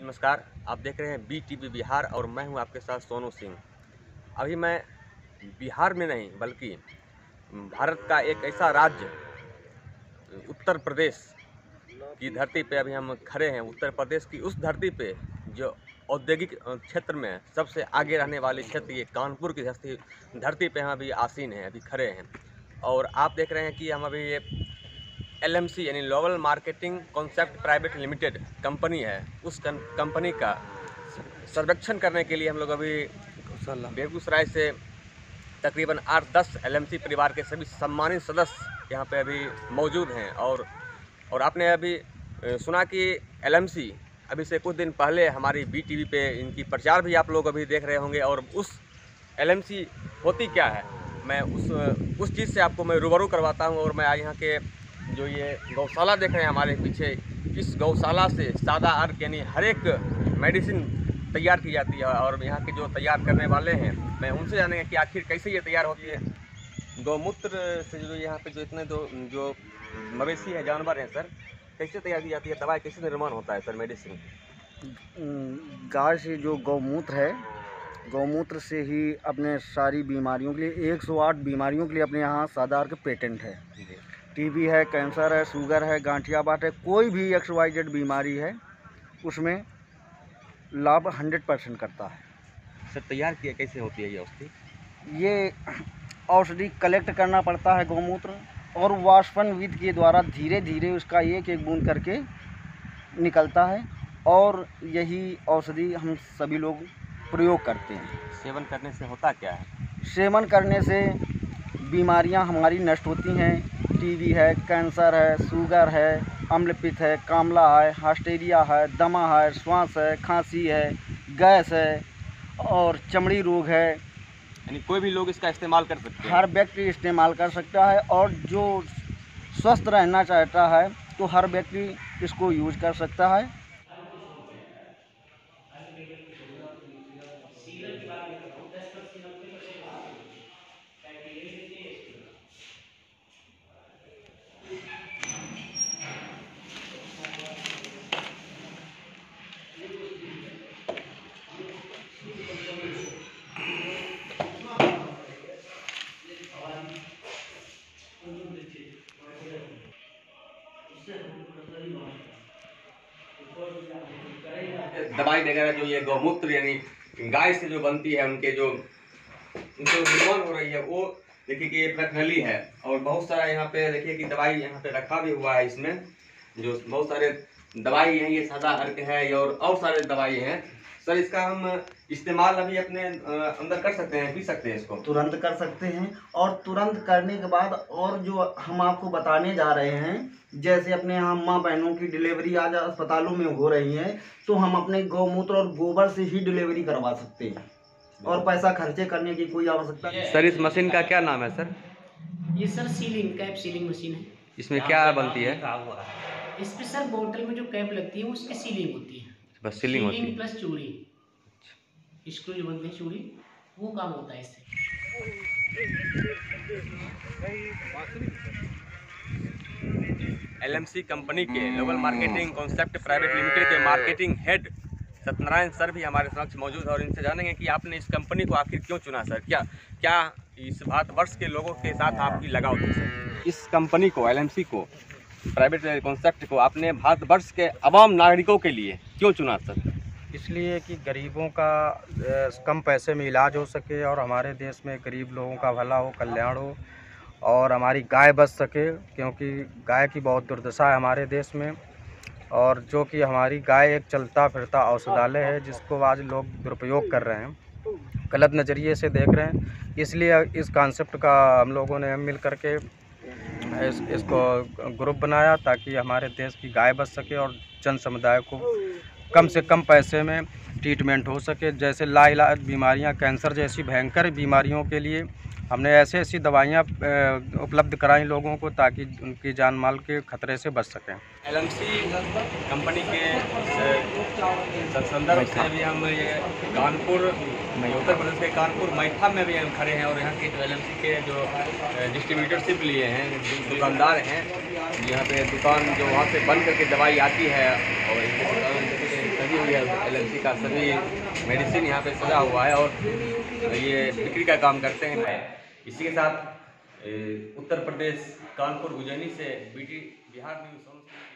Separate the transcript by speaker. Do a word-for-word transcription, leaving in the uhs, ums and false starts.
Speaker 1: नमस्कार, आप देख रहे हैं बी टीवी बिहार और मैं हूं आपके साथ सोनू सिंह। अभी मैं बिहार में नहीं बल्कि भारत का एक ऐसा राज्य उत्तर प्रदेश की धरती पे अभी हम खड़े हैं। उत्तर प्रदेश की उस धरती पे जो औद्योगिक क्षेत्र में सबसे आगे रहने वाले क्षेत्र ये कानपुर की धरती धरती पे हम अभी आसीन हैं, अभी खड़े हैं। और आप देख रहे हैं कि हम अभी ये एल एम सी यानी global marketing concept private limited company है, उस कंपनी का सर्वेक्षण करने के लिए हम लोग अभी बेगूसराय से तकरीबन आठ दस एल एम सी परिवार के सभी सम्मानित सदस्य यहाँ पे अभी मौजूद हैं। और और आपने अभी सुना कि एल एम सी अभी से कुछ दिन पहले हमारी बी टीवी पे इनकी प्रचार भी आप लोग अभी देख रहे होंगे। और उस एल एम सी होती क्या है, मैं उस उस चीज़ से आपको मैं रूबरू करवाता हूँ। और मैं आज यहाँ के जो ये गौशाला देख रहे हैं हमारे पीछे, इस गौशाला से सादा अर्क यानी हर एक मेडिसिन तैयार की जाती है। और यहाँ के जो तैयार करने वाले हैं, मैं उनसे जानेंगे कि आखिर कैसे ये तैयार होती है। गौमूत्र से जो यहाँ पे जो इतने दो जो मवेशी है, जानवर हैं सर, कैसे तैयार की जाती है, दवाई कैसे निर्माण होता है सर मेडिसिन?
Speaker 2: गाय से जो गौमूत्र है, गौमूत्र से ही अपने सारी बीमारियों के लिए एक सौ आठ बीमारियों के लिए अपने यहाँ सादा अर्क पेटेंट है। टीबी है, कैंसर है, शुगर है, गांठिया बाट है, कोई भी एक्स वाई जेड बीमारी है उसमें लाभ हंड्रेड परसेंट करता है।
Speaker 1: सर तैयार किया कैसे होती है ये औषधि?
Speaker 2: ये औषधि कलेक्ट करना पड़ता है गौमूत्र, और वाष्पन विधि के द्वारा धीरे धीरे उसका एक एक बूंद करके निकलता है, और यही औषधि हम सभी लोग प्रयोग करते हैं।
Speaker 1: सेवन करने से होता क्या है?
Speaker 2: सेवन करने से बीमारियां हमारी नष्ट होती हैं। टीबी है, कैंसर है, शुगर है, अम्लपित्त है, कामला है, हास्टेरिया है, दमा है, श्वास है, खांसी है, गैस है और चमड़ी रोग है।
Speaker 1: यानी कोई भी लोग इसका इस्तेमाल कर सकते हैं?
Speaker 2: हर व्यक्ति इस्तेमाल कर सकता है, और जो स्वस्थ रहना चाहता है तो हर व्यक्ति इसको यूज कर सकता है।
Speaker 1: दवाई वगैरह जो ये गौमूत्र यानी गाय से जो बनती है, उनके जो उनके निर्माण हो रही है, वो देखिए कि ये प्रखनली है। और बहुत सारा यहाँ पे देखिए कि दवाई यहाँ पे रखा भी हुआ है। इसमें जो बहुत सारे दवाई हैं, ये सादा अर्क है और और सारे दवाई हैं। सर इसका हम इस्तेमाल अभी अपने अंदर कर सकते हैं, पी सकते हैं इसको?
Speaker 2: तुरंत कर सकते हैं, और तुरंत करने के बाद और जो हम आपको बताने जा रहे हैं, जैसे अपने यहाँ माँ बहनों की डिलीवरी आज अस्पतालों में हो रही है, तो हम अपने गौमूत्र और गोबर से ही डिलीवरी करवा सकते हैं, और पैसा खर्चे करने की कोई आवश्यकता नहीं।
Speaker 1: सर इस मशीन का क्या नाम है सर?
Speaker 3: ये sir sealing cap sealing machine है।
Speaker 1: इसमें क्या बनती है?
Speaker 3: इस पे सर बोतल में जो कैप लगती है उसकी सीलिंग होती है।
Speaker 1: बस सीलिंग होती है
Speaker 3: प्लस चूड़ी, स्क्रू जो बनते हैं चूड़ी, वो काम होता है इससे।
Speaker 1: एल एम सी कंपनी के global marketing concept private limited के मार्केटिंग हेड सत्यनारायण सर भी हमारे समक्ष मौजूद है। और इनसे जानेंगे कि आपने इस कंपनी को आखिर क्यों चुना सर, क्या क्या इस भारतवर्ष के लोगों के साथ आपकी लगाव थी सर? इस कंपनी को, एल एम सी को, प्राइवेट कॉन्सेप्ट को आपने भारतवर्ष के आवाम नागरिकों के लिए क्यों चुना सर?
Speaker 4: इसलिए कि गरीबों का कम पैसे में इलाज हो सके, और हमारे देश में गरीब लोगों का भला हो, कल्याण हो, और हमारी गाय बच सके, क्योंकि गाय की बहुत दुर्दशा है हमारे देश में। और जो कि हमारी गाय एक चलता फिरता औषधालय है, जिसको आज लोग दुरुपयोग कर रहे हैं, गलत नज़रिए से देख रहे हैं। इसलिए इस कॉन्सेप्ट का हम लोगों ने मिल कर के इस इसको ग्रुप बनाया, ताकि हमारे देश की गाय बच सके और जन समुदाय को कम से कम पैसे में ट्रीटमेंट हो सके। जैसे लाइलाज बीमारियां, कैंसर जैसी भयंकर बीमारियों के लिए हमने ऐसे ऐसी दवाइयाँ उपलब्ध कराई लोगों को, ताकि उनकी जान माल के खतरे से बच सकें।
Speaker 1: एल एम सी कंपनी के संदर्भ से भी हम ये कानपुर, उत्तर प्रदेश के कानपुर मैथा में भी हम खड़े हैं। और यहाँ के जो एल एम सी के जो डिस्ट्रीब्यूटरशिप लिए हैं, दुकानदार हैं, यहाँ पे दुकान जो वहाँ से बंद करके दवाई आती है, और लगी हुई है। एल एम सी का सभी मेडिसिन यहाँ पे सजा हुआ है और ये बिक्री का काम करते हैं। इसी के साथ ए, उत्तर प्रदेश कानपुर उज्जैनी से बी टी बिहार न्यूज़।